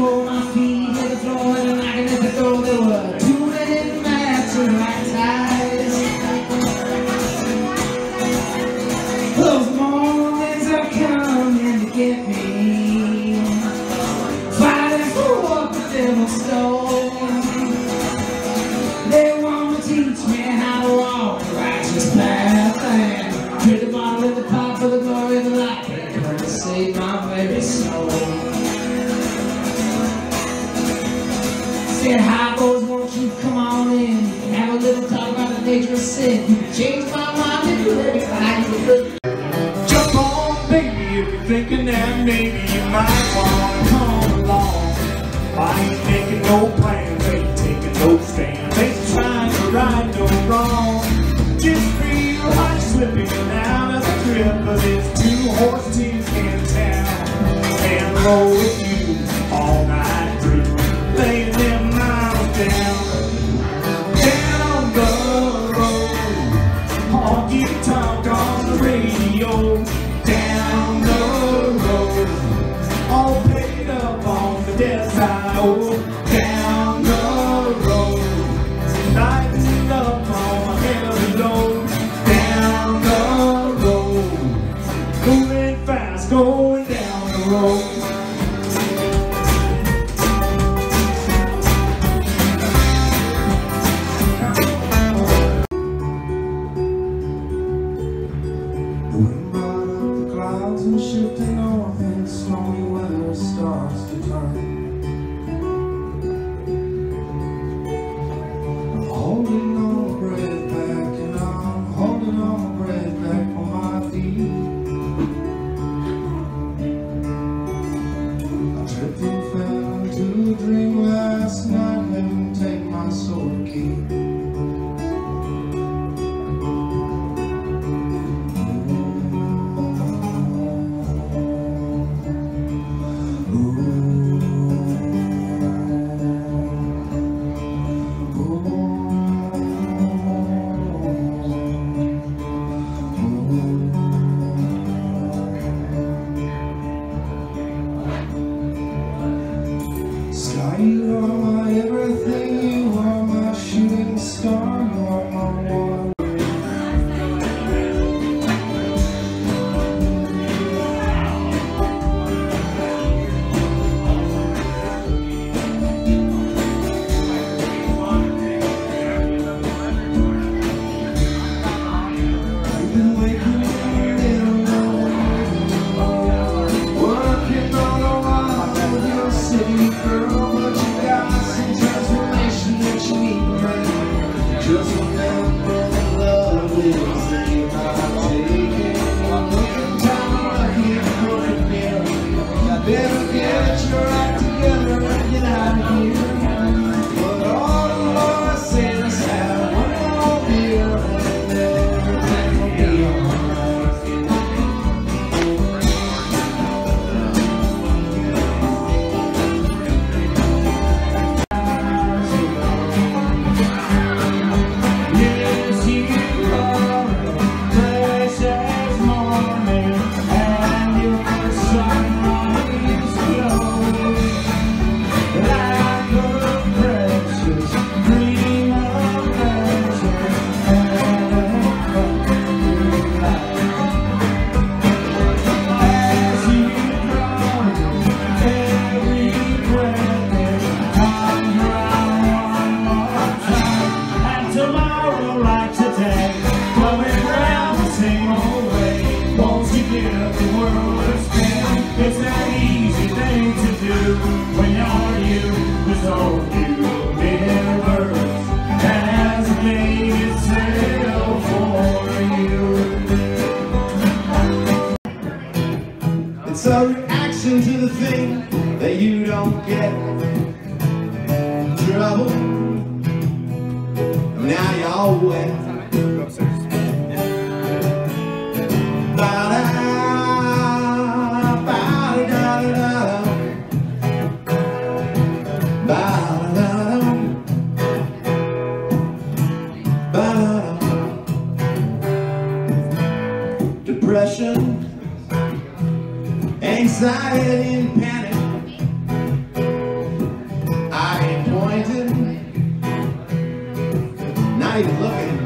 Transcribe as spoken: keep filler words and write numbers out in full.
for my feet hit the floor and I can let go. There were too many maps and right ties. Those mornings are coming to get me, fighting for what the devil stole. They want to teach me how to walk the righteous path and drink the bottle in the pot for the glory of the light. To save my very soul. Said, hi boys, won't you come on in? Have a little talk about the nature of sin. You can change my mind if you let me find you. Jump on, baby, if you're thinking that maybe you might want to come along. I ain't making no plans, ain't taking no stands, ain't trying to right no wrong. Just feel like slipping out of the trip, cause it's two horse teams in town. And roll with you all night through, laying them miles down. Down the road, honky tonk on the radio. Down the road, all paid up on the desk I owe. Down the road, lighting up on my heavy load. Down the road, moving fast, going down the road. The wind brought up the clouds and shifting north, and stormy weather starts to turn. I'm holding on my breath back, and I'm holding on my breath back for my feet. I tripped and fell into a dream last night, heaven take my soul to keep. Sky, you are my everything, you are my shooting star, you are my one. You've been waking working on a while with your city girl, but you got some transformation that you need, right? Just remember the love is ain't not taken. One looking down lucky and broken mirror. You better get your act together and get out of here. But all the Lord said is have one more beer and everything will be alright. Yes, you are a precious morning, and your sunrise glowing like a precious dream of pleasure and light. As you draw every breath that comes round one more time, and tomorrow like today, going round the same old way. Won't you give the world a spin? It's that easy thing to do when you're you, cause all you universe has made itself for you. It's a reaction to the thing that you don't get. Trouble, now you're all wet. Ba-da, ba-da-da-da-da. Ba-da-da-da. Ba-da-da. Depression, anxiety and panic not even looking.